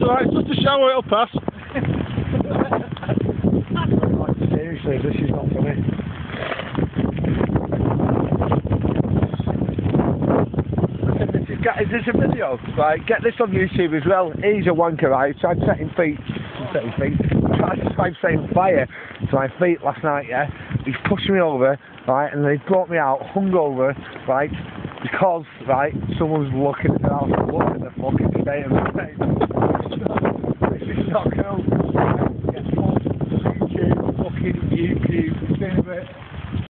alright, it's just a shower, it'll pass. Seriously, this is not funny. Is this a video? Right, get this on YouTube as well. He's a wanker, right? Tried setting feet. Tried setting fire to my feet last night, yeah? He's pushed me over, right, and they brought me out hungover, right, because, right, someone's looking at the house and looking at the fucking state of the place. This is not cool. Get fucked. YouTube, fucking YouTube,